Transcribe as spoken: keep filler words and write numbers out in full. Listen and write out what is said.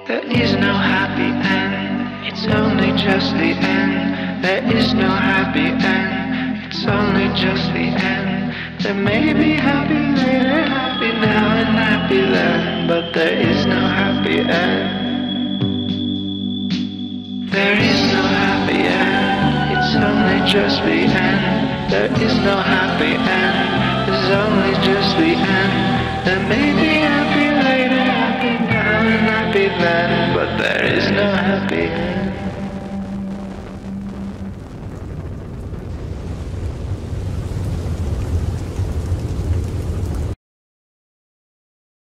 There is no happy end, it's only just the end. There is no happy end, it's only just the end. There may be happy later, happy now and happy then, but there is no happy end. There is no happy end, it's only just the end. There is no happy end, it's only just the end. There may be happy later, happy now and happy then, but there is no happy end.